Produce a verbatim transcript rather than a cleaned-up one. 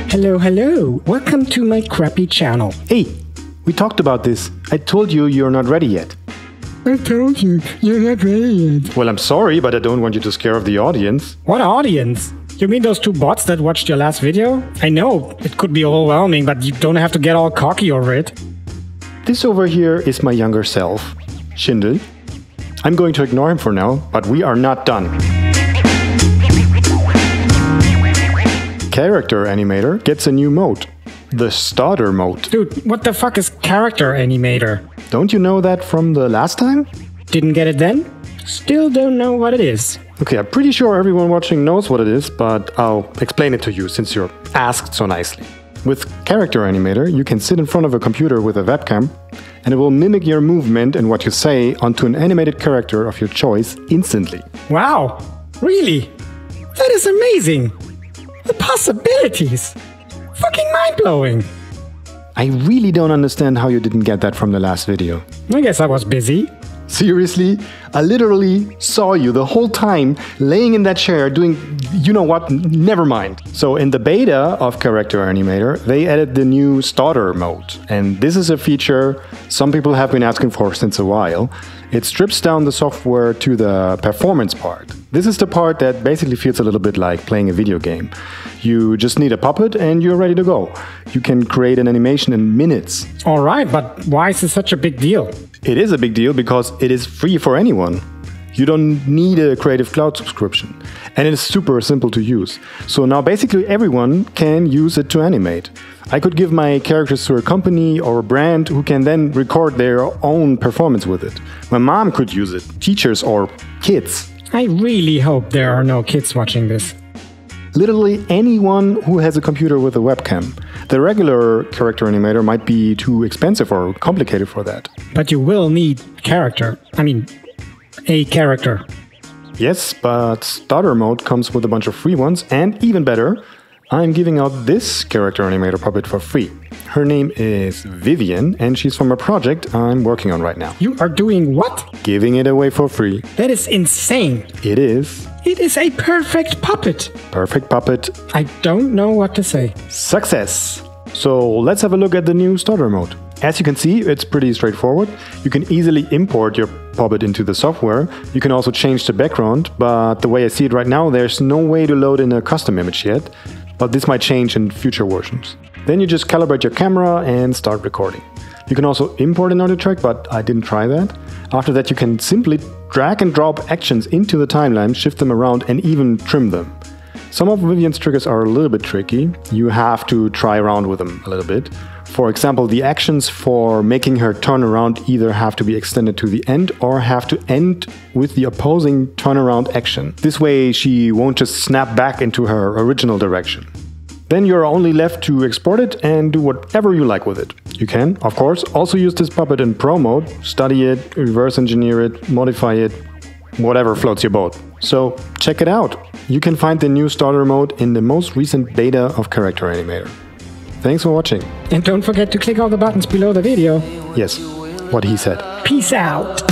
Hello, hello. Welcome to my crappy channel. Hey, we talked about this. I told you you're not ready yet. I told you, you're not ready yet. Well, I'm sorry, but I don't want you to scare off the audience. What audience? You mean those two bots that watched your last video? I know, it could be overwhelming, but you don't have to get all cocky over it. This over here is my younger self, Schindel. I'm going to ignore him for now, but we are not done. Character Animator gets a new mode, the Starter mode. Dude, what the fuck is Character Animator? Don't you know that from the last time? Didn't get it then? Still don't know what it is. Okay, I'm pretty sure everyone watching knows what it is, but I'll explain it to you since you're asked so nicely. With Character Animator, you can sit in front of a computer with a webcam, and it will mimic your movement and what you say onto an animated character of your choice instantly. Wow, really? That is amazing! The possibilities! Fucking mind-blowing! I really don't understand how you didn't get that from the last video. I guess I was busy. Seriously? I literally saw you the whole time laying in that chair doing you know what, never mind. So in the beta of Character Animator, they added the new Starter mode. And this is a feature some people have been asking for since a while. It strips down the software to the performance part. This is the part that basically feels a little bit like playing a video game. You just need a puppet and you're ready to go. You can create an animation in minutes. Alright, but why is this such a big deal? It is a big deal because it is free for anyone. You don't need a Creative Cloud subscription. And it is super simple to use. So now basically everyone can use it to animate. I could give my characters to a company or a brand who can then record their own performance with it. My mom could use it, teachers or kids. I really hope there are no kids watching this. Literally anyone who has a computer with a webcam. The regular Character Animator might be too expensive or complicated for that. But you will need character. I mean, a character. Yes, but Starter mode comes with a bunch of free ones, and even better, I'm giving out this Character Animator puppet for free. Her name is Vivian, and she's from a project I'm working on right now. You are doing what? Giving it away for free. That is insane. It is. It is a perfect puppet. Perfect puppet. I don't know what to say. Success! So let's have a look at the new Starter mode. As you can see, it's pretty straightforward. You can easily import your puppet into the software. You can also change the background, but the way I see it right now, there's no way to load in a custom image yet. But this might change in future versions. Then you just calibrate your camera and start recording. You can also import an audio track, but I didn't try that. After that, you can simply drag and drop actions into the timeline, shift them around, and even trim them. Some of Vivian's triggers are a little bit tricky. You have to try around with them a little bit. For example, the actions for making her turn around either have to be extended to the end or have to end with the opposing turnaround action. This way she won't just snap back into her original direction. Then you're only left to export it and do whatever you like with it. You can, of course, also use this puppet in Pro mode, study it, reverse engineer it, modify it, whatever floats your boat. So check it out. You can find the new Starter mode in the most recent beta of Character Animator. Thanks for watching. And don't forget to click all the buttons below the video. Yes, what he said. Peace out.